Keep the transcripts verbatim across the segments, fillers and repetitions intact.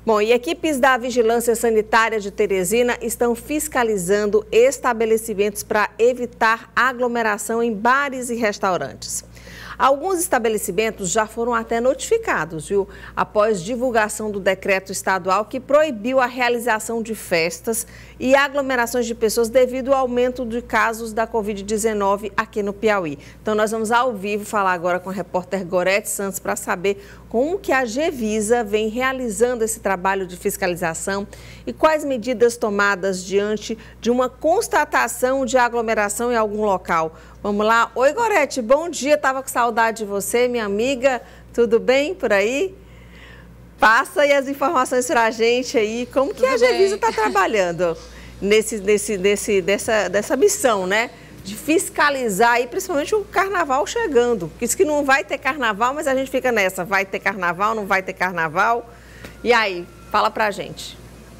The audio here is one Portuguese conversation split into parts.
Bom, e equipes da Vigilância Sanitária de Teresina estão fiscalizando estabelecimentos para evitar aglomeração em bares e restaurantes. Alguns estabelecimentos já foram até notificados, viu? Após divulgação do decreto estadual que proibiu a realização de festas e aglomerações de pessoas devido ao aumento de casos da Covid dezenove aqui no Piauí. Então, nós vamos ao vivo falar agora com a repórter Gorete Santos para saber como que a Gevisa vem realizando esse trabalho de fiscalização e quais medidas tomadas diante de uma constatação de aglomeração em algum local. Vamos lá. Oi, Gorete, bom dia. Estava com saudade de você, minha amiga. Tudo bem por aí? Passa aí as informações para a gente aí. Como que Tudo a Gevisa está trabalhando nesse, nesse, nesse, dessa, dessa missão, né? De fiscalizar aí, principalmente o carnaval chegando. Diz que não vai ter carnaval, mas a gente fica nessa. Vai ter carnaval, não vai ter carnaval? E aí, fala pra gente.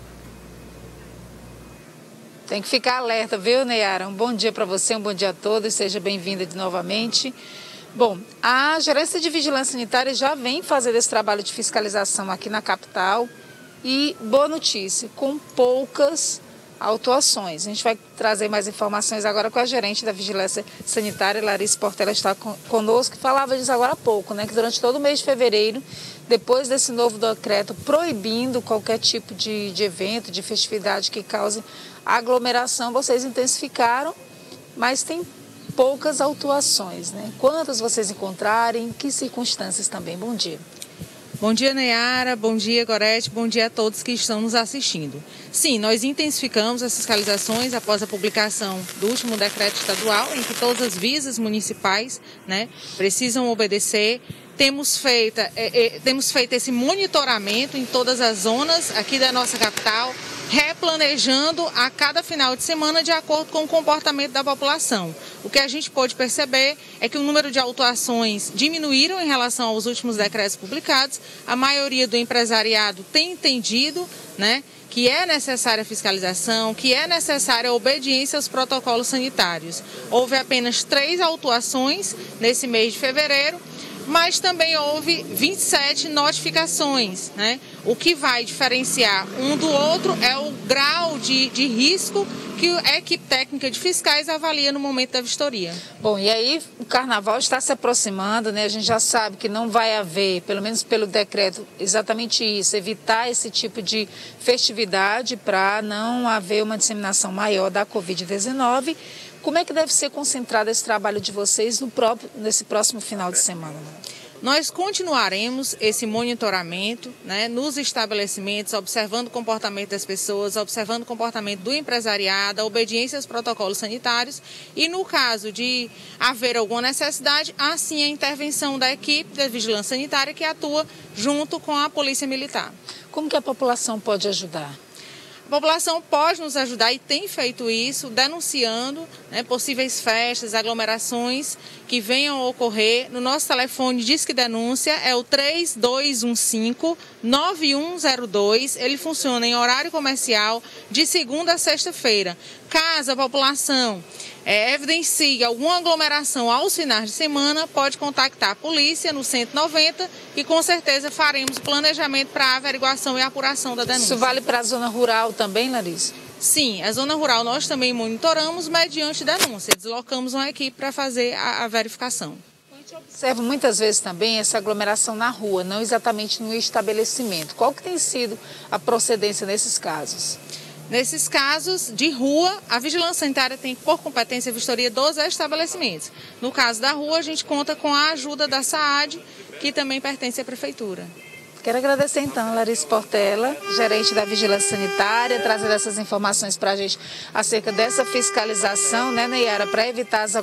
Tem que ficar alerta, viu, Neyara? Um bom dia para você, um bom dia a todos, seja bem-vinda de novamente. Bom, a Gerência de Vigilância Sanitária já vem fazendo esse trabalho de fiscalização aqui na capital e, boa notícia, com poucas autuações. A gente vai trazer mais informações agora com a gerente da Vigilância Sanitária, Larissa Portela, está conosco, que falava disso agora há pouco, né? Que durante todo o mês de fevereiro, depois desse novo decreto proibindo qualquer tipo de, de evento, de festividade que cause aglomeração, vocês intensificaram, mas tem poucas autuações, né? Quantas vocês encontrarem, em que circunstâncias também? Bom dia. Bom dia, Neyara, bom dia, Gorete, bom dia a todos que estão nos assistindo. Sim, nós intensificamos as fiscalizações após a publicação do último decreto estadual, em que todas as vias municipais, né, precisam obedecer. Temos feito, é, é, temos feito esse monitoramento em todas as zonas aqui da nossa capital, replanejando a cada final de semana de acordo com o comportamento da população. O que a gente pôde perceber é que o número de autuações diminuíram em relação aos últimos decretos publicados. A maioria do empresariado tem entendido, né, que é necessária a fiscalização, que é necessária a obediência aos protocolos sanitários. Houve apenas três autuações nesse mês de fevereiro, mas também houve vinte e sete notificações, né? O que vai diferenciar um do outro é o grau de, de risco que a equipe técnica de fiscais avalia no momento da vistoria. Bom, e aí o carnaval está se aproximando, né? A gente já sabe que não vai haver, pelo menos pelo decreto, exatamente isso, evitar esse tipo de festividade para não haver uma disseminação maior da Covid dezenove. Como é que deve ser concentrado esse trabalho de vocês no próprio, nesse próximo final de semana? Nós continuaremos esse monitoramento, né, nos estabelecimentos, observando o comportamento das pessoas, observando o comportamento do empresariado, a obediência aos protocolos sanitários e, no caso de haver alguma necessidade, há sim a intervenção da equipe da Vigilância Sanitária que atua junto com a Polícia Militar. Como que a população pode ajudar? A população pode nos ajudar e tem feito isso, denunciando, né, possíveis festas, aglomerações que venham a ocorrer. No nosso telefone Disque Denúncia é o três dois um cinco, nove um zero dois. Ele funciona em horário comercial de segunda a sexta-feira. Caso a população é, evidencie alguma aglomeração aos finais de semana, pode contactar a polícia no cento e noventa e com certeza faremos o planejamento para a averiguação e apuração da denúncia. Isso vale para a zona rural também, Larissa? Sim, a zona rural nós também monitoramos mediante denúncia. Deslocamos uma equipe para fazer a, a verificação. A gente observa muitas vezes também essa aglomeração na rua, não exatamente no estabelecimento. Qual que tem sido a procedência nesses casos? Nesses casos de rua, a Vigilância Sanitária tem por competência a vistoria dos estabelecimentos. No caso da rua, a gente conta com a ajuda da SAAD, que também pertence à Prefeitura. Quero agradecer então a Larissa Portela, gerente da Vigilância Sanitária, trazendo essas informações para a gente acerca dessa fiscalização, né, Neyara, para evitar as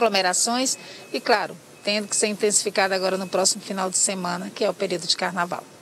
aglomerações e, claro, tendo que ser intensificada agora no próximo final de semana, que é o período de carnaval.